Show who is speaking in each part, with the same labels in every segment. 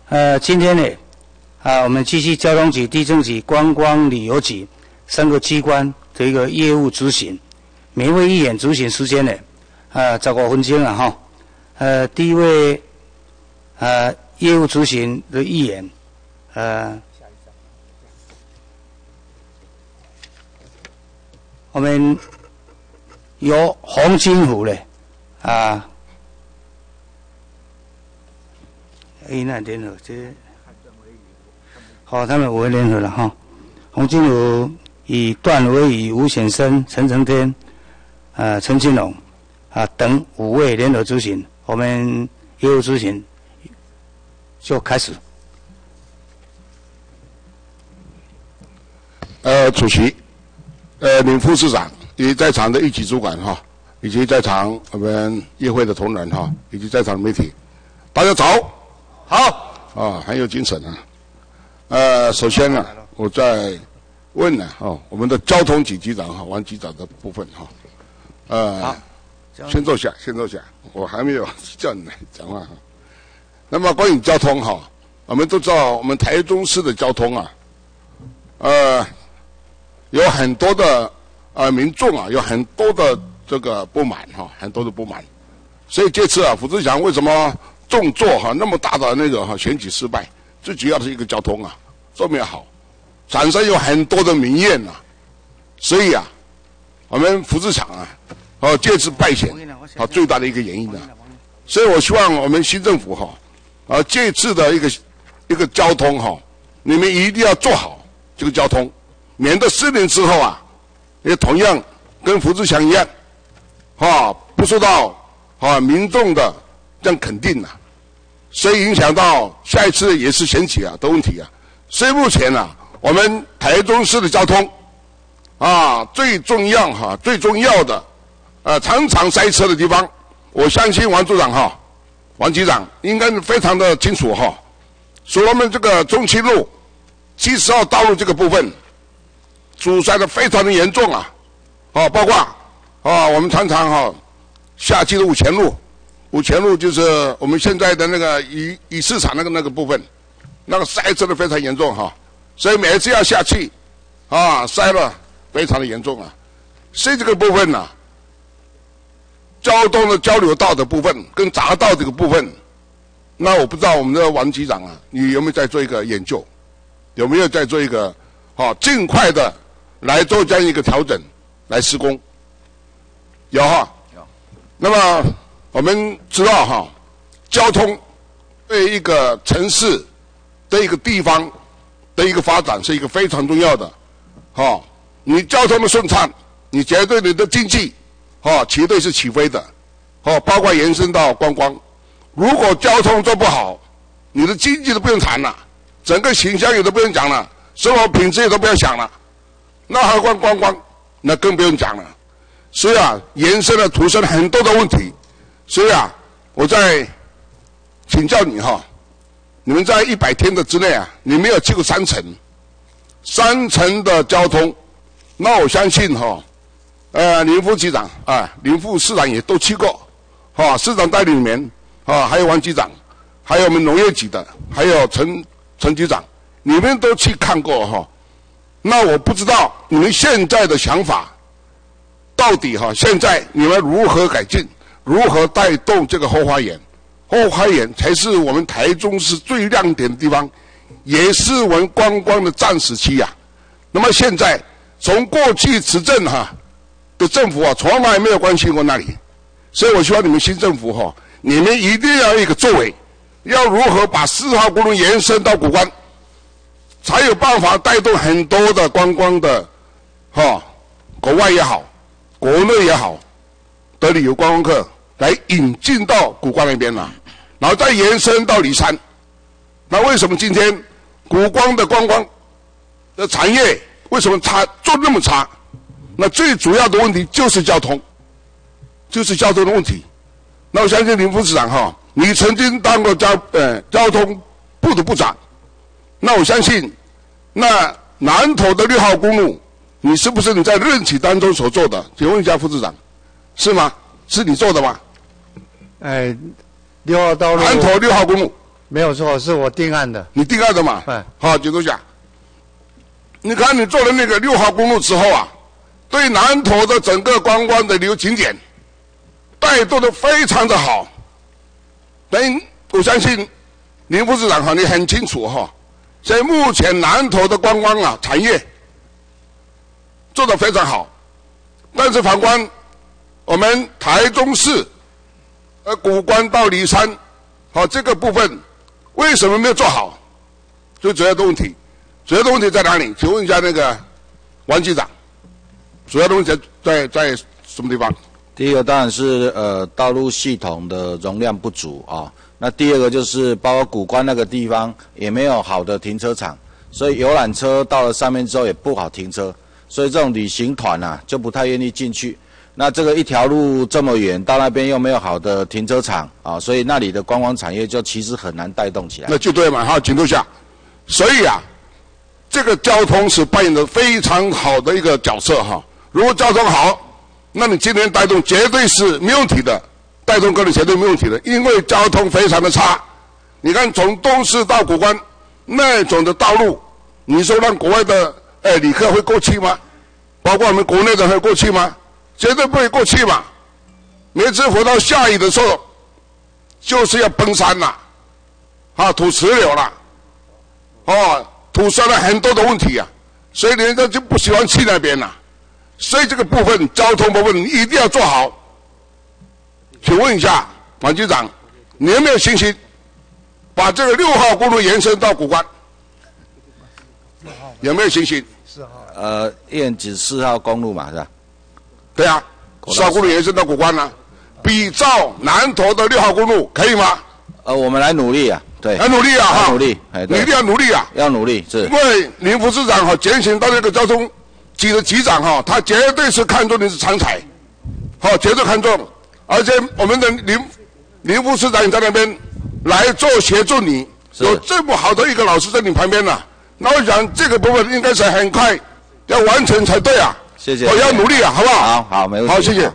Speaker 1: 今天呢，我们继续交通局、地政局、观光旅游局3个机关的一个业务执行。每一位议员执行时间呢，15分钟了哈。第一位业务执行的议员，我们由洪金虎呢，那联合这，他们5位联合了哈。洪金虎以段维宇、吴显生、陈成天、陈金龙等5位联合执行，我们业务执行就开始。
Speaker 2: 主席，林副市长以及在场的一级主管哈，以及在场我们议会的同仁哈，以及在场的媒体，大家早。好很有精神啊。首先呢，我在问呢我们的交通局局长王局长的部分先坐下，我还没有叫你来讲话那么关于交通我们都知道我们台中市的交通有很多的民众有很多的这个不满很多的不满，所以这次副志强为什么重做那么大的那个选举失败，最主要的是一个交通做没有好，产生有很多的民怨所以我们副志强这次败选最大的一个原因所以我希望我们新政府这次的一个交通你们一定要做好这个交通，免得4年之后也同样跟副志强一样不受到民众的这样肯定所以影响到下一次也是选举的问题所以目前我们台中市的交通最重要的常常塞车的地方，我相信王局长应该非常的清楚所以我们这个中清路70号道路这个部分阻塞的非常的严重包括我们常常夏季的五前路就是我们现在的那个鱼市场那个部分，那个塞车的非常严重所以每一次要下去塞了非常的严重所以这个部分交通的交流道的部分跟匝道这个部分，那我不知道我们的王局长你有没有在做一个研究，有没有在做一个尽快的来做这样一个调整来施工？有那么我们知道交通对一个城市的一个地方的一个发展是一个非常重要的你交通的顺畅，你绝对你的经济绝对是起飞的包括延伸到观光。如果交通做不好，你的经济都不用谈了，整个形象也都不用讲了，生活品质也都不要想了，那何况观光，那更不用讲了。所以延伸了徒生了很多的问题。所以我在请教你你们在100天的之内你没有去过3城的交通，那我相信林副局长林副市长也都去过市长带领里面还有王局长，还有我们农业局的，还有陈局长，你们都去看过那我不知道你们现在的想法到底现在你们如何改进，如何带动这个后花园？后花园才是我们台中市最亮点的地方，也是我们观光的战时期那么现在从过去执政的政府从来没有关心过那里，所以我希望你们新政府你们一定要有一个作为，要如何把4号公路延伸到谷关，才有办法带动很多的观光的国外也好，国内也好的旅游观光客来引进到谷关那边然后再延伸到梨山。那为什么今天谷关的观光的产业为什么做那么差？那最主要的问题就是交通，的问题。那我相信林副市长你曾经当过交通部的部长，那我相信那南投的6号公路，你是不是你在任期当中所做的？请问一下副市长，是吗？是你做的吗？
Speaker 1: 6号道路，
Speaker 2: 南投6号公路，
Speaker 3: 没有错，是我定案的。
Speaker 2: 你定案的嘛？
Speaker 3: 哎，
Speaker 2: 好，请坐下。你看你做了那个6号公路之后啊，对南投的整个观光的旅游景点带动的非常的好。我相信林副市长哈，你很清楚哈，在目前南投的观光啊产业做得非常好，但是反观我们台中市古关到梨山，好这个部分为什么没有做好？最主要的问题，主要的问题在哪里？请问一下那个王局长，主要的问题在什么地方？
Speaker 4: 第一个当然是道路系统的容量不足啊。那第二个就是包括古关那个地方也没有好的停车场，所以游览车到了上面之后也不好停车，所以这种旅行团啊就不太愿意进去。那这个一条路这么远，到那边又没有好的停车场啊，所以那里的观光产业就其实很难带动起来。
Speaker 2: 那就对嘛，好，请坐下。所以啊，这个交通是扮演的非常好的一个角色哈。如果交通好，那你今天带动绝对是没问题的。带动个人绝对没问题的，因为交通非常的差。你看从东市到古关那种的道路，你说让国外的旅客会过去吗？包括我们国内的会过去吗？绝对不会过去嘛。每次逢到下雨的时候，就是要崩山了，土石流了，土生了很多的问题啊，所以人家就不喜欢去那边了。所以这个部分交通部分你一定要做好。请问一下王局长，你有没有信心把这个6号公路延伸到古关？有没有信心
Speaker 3: ？4号。
Speaker 4: 燕子4号公路嘛，是吧？
Speaker 2: 对啊，4号公路延伸到古关呢，比照南投的6号公路可以吗？
Speaker 4: 我们来努力啊，对，
Speaker 2: 来努力啊，哈，
Speaker 4: 努力，
Speaker 2: 你一定要努力啊，
Speaker 4: 要努力，是。
Speaker 2: 因为林副市长哈拣选到那个交通局的局长哈，他绝对是看中你是常才，绝对看中。而且我们的林副市长在那边来做协助你，有这么好的一个老师在你旁边呢，那我想这个部分应该是很快要完成才对啊。
Speaker 4: 谢谢。
Speaker 2: 要努力啊，好不好？
Speaker 4: 好，没问题。
Speaker 2: 好，谢谢。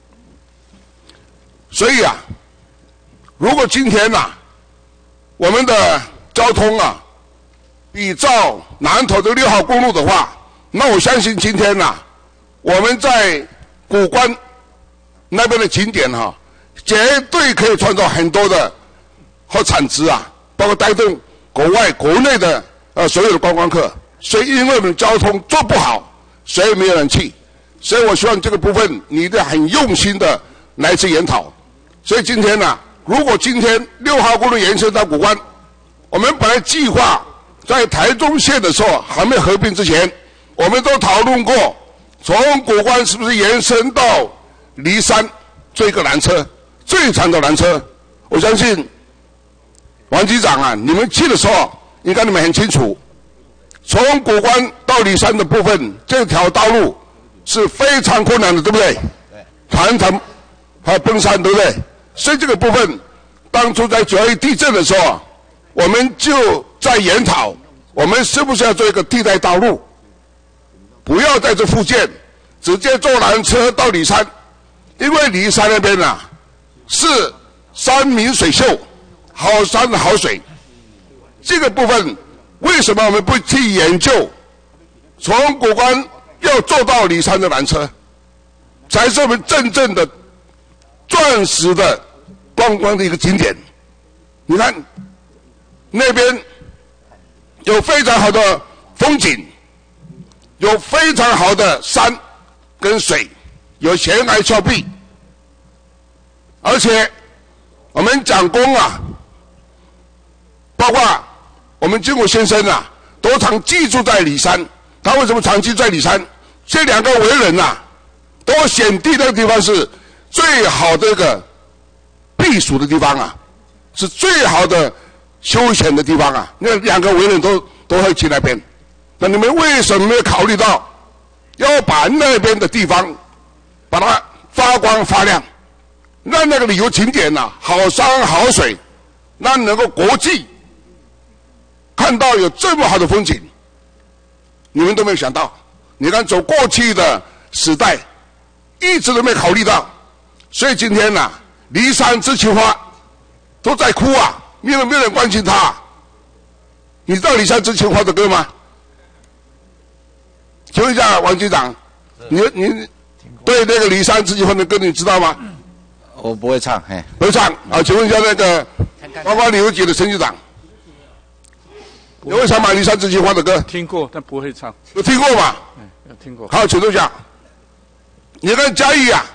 Speaker 2: 所以啊，如果今天我们的交通比照南投的6号公路的话，那我相信今天我们在古关那边的景点绝对可以创造很多的产值包括带动国外国内的所有的观光客。所以因为我们交通做不好，所以没有人去。所以我希望这个部分你一定要很用心的来去研讨。所以今天如果今天6号公路延伸到古关，我们本来计划在台中县的时候还没合并之前，我们都讨论过从古关是不是延伸到梨山做一个缆车，最长的缆车。我相信王局长你们去的时候应该你们很清楚，从古关到梨山的部分，这条道路是非常困难的，对不对？对。常常崩山，对不对？所以这个部分当初在921地震的时候，我们就在研讨我们是不是要做一个替代道路，不要在这附近直接坐缆车到梨山。因为梨山那边是山明水秀，好山好水。这个部分为什么我们不去研究从古关要坐到梨山的缆车，才是我们真正的钻石的观光的一个景点。你看那边有非常好的风景，有非常好的山跟水，有悬崖峭壁，而且我们蒋公包括我们经国先生都常记住在梨山。他为什么长期在梨山？这2个为人都选定那个地方是最好的一个避暑的地方是最好的休闲的地方那2个为人都会去那边。那你们为什么没有考虑到要把那边的地方把它发光发亮，让那个旅游景点好山好水，让能够国际看到有这么好的风景？你们都没有想到。你看走过去的时代一直都没考虑到。所以今天梨山之奇花都在哭没有人关心他。你知道李山之前画的歌吗？请问一下王局长，你对那个李山之前画的歌你知道吗？
Speaker 4: 我不会唱，嘿。
Speaker 2: 不会唱啊？请问一下那个观光旅游局的陈局长，你会唱吗？李山之前画的歌？
Speaker 5: 听过，但不会唱。
Speaker 2: 有听过吗？
Speaker 5: 有听过。
Speaker 2: 好，请坐下。你看嘉义啊，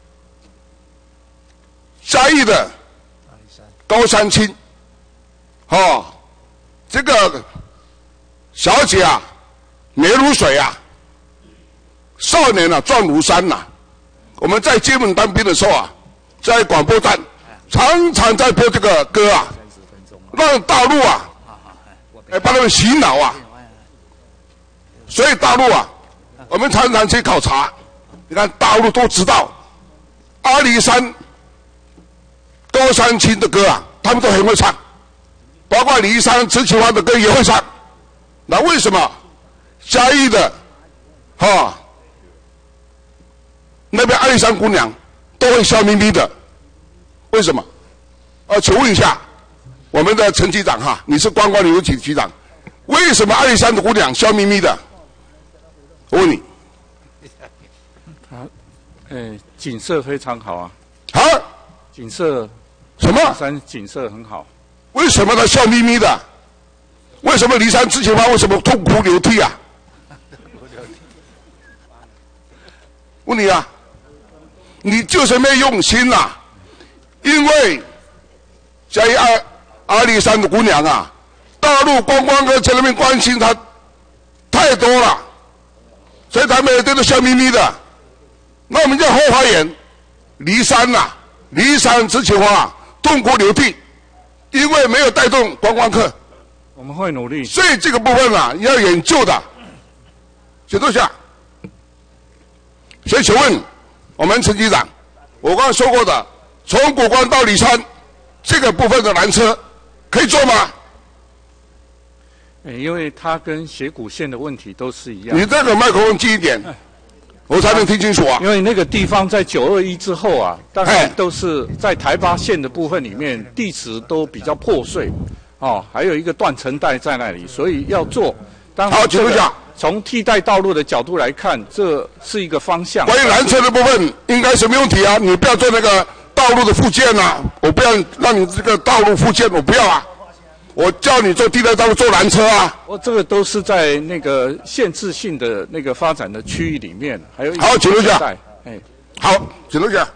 Speaker 2: 嘉义的高山青，哦，这个小姐啊，美如水啊，少年啊，壮如山呐、我们在金门当兵的时候啊，在广播站常常在播这个歌啊，让大陆啊，帮他们洗脑啊。所以大陆啊，我们常常去考察，你看大陆都知道阿里山、高山青的歌啊，他们都很会唱，包括李山、陈启华的歌也会唱。那为什么嘉义的那边阿里山姑娘都会笑眯眯的？为什么？请问一下我们的陈局长哈，你是观光旅游局局长，为什么阿里山的姑娘笑眯眯的？我问你。
Speaker 5: 景色非常好啊。
Speaker 2: 啊？
Speaker 5: 景色
Speaker 2: 什么？
Speaker 5: 山景色很好。
Speaker 2: 为什么他笑眯眯的？为什么骊山之前他为什么痛哭流涕啊？问你啊，你就是没用心呐、因为嘉义阿里山的姑娘啊，大陆观光客在那边关心她太多了，所以他们都是笑眯眯的。那我们叫后花园，骊山呐、骊山之前痛哭流涕，因为没有带动观光客。
Speaker 5: 我们会努力。
Speaker 2: 所以这个部分啊，要研究的。请坐下。所以请问我们陈局长，我刚刚说过的，从古关到骊山这个部分的缆车可以坐吗？
Speaker 5: 因为它跟斜谷线的问题都是一样。
Speaker 2: 你这个麦克风近一点，我才能听清楚啊。
Speaker 5: 因为那个地方在921之后啊，大概都是在台八线的部分里面，地质都比较破碎，还有一个断层带在那里，所以要做。当然，
Speaker 2: 好，请问一下，
Speaker 5: 从替代道路的角度来看，这是一个方向。
Speaker 2: 关于缆车的部分，应该是没问题啊。你不要做那个道路的复建啊，我不要让你这个道路复建，我不要啊。我叫你做替代道路，做缆车啊。
Speaker 5: 这个都是在那个限制性的那个发展的区域里面，还有
Speaker 2: 好，请坐下。好，请坐下。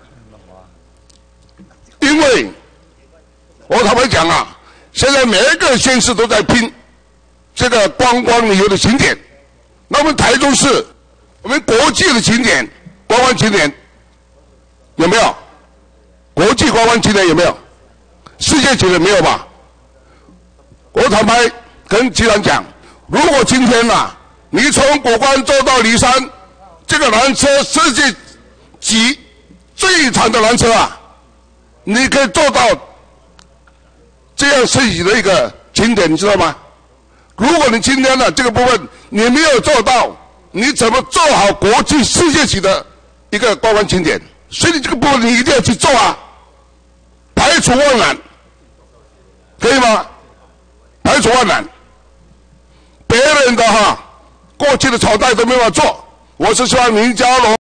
Speaker 2: 因为我坦白讲啊，现在每一个县市都在拼这个观光旅游的景点。那我们台中市，我们国际的景点、观光景点有没有？国际观光景点有没有？世界景点没有吧？我坦白跟局长讲，如果今天你从古关坐到骊山，这个缆车世界级最长的缆车啊，你可以做到这样设计的一个景点，你知道吗？如果你今天这个部分你没有做到，你怎么做好国际世界级的一个观光景点？所以你这个部分你一定要去做啊，排除万难，可以吗？排除万难，别人的过去的朝代都没法做，我是希望林佳龙